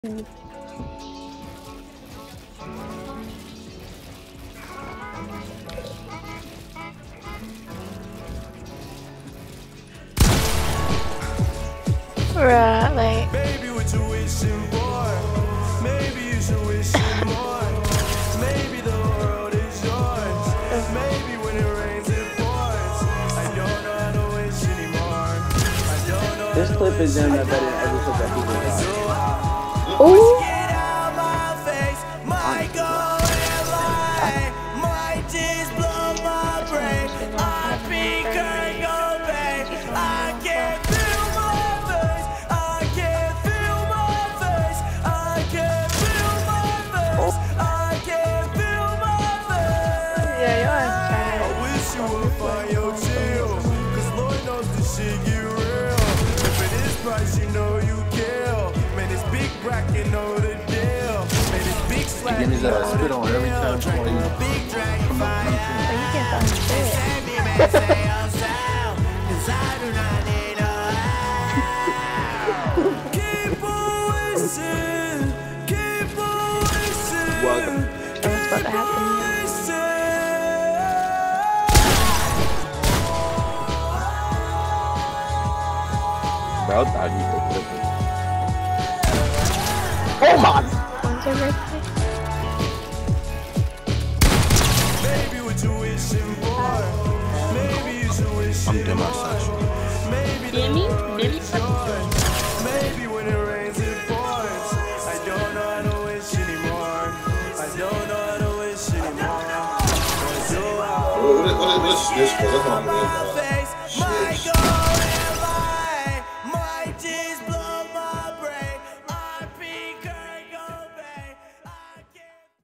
Right, like. Maybe what you wishing for. Maybe you should wish more. Maybe the world is yours. Maybe when it rains it pours. I don't know how to wish anymore. I don't know. This clip is damn better than every clip that people got. Ooh. Get out my face. My goal in life. My tears blow my brain. I think I go back. I can't feel my face. I can't feel my face. I can't feel my face. I can't feel my face. Yeah, you are trying. I wish you would find your chill. Cause Lord knows this shit get real. If it is price, you know you kill. Man, it's big bracket, know the deal. Man, it's big slack. Give me that spit on every time somebody big drag fire. But you can't find the shit. Save me, man, say I'm sound. Cause I do not need no help. Keep on wishing. Keep on wishing. Welcome. What's about to happen? Bro, I thought you could clip it. Oh my! When's your birthday? Maybe what you wishing for. Maybe you should wish I'm demisexual. Maybe maybe when it rains it pours. I don't know how to wish anymore. I don't know how to wish anymore. What is this? That's what I'm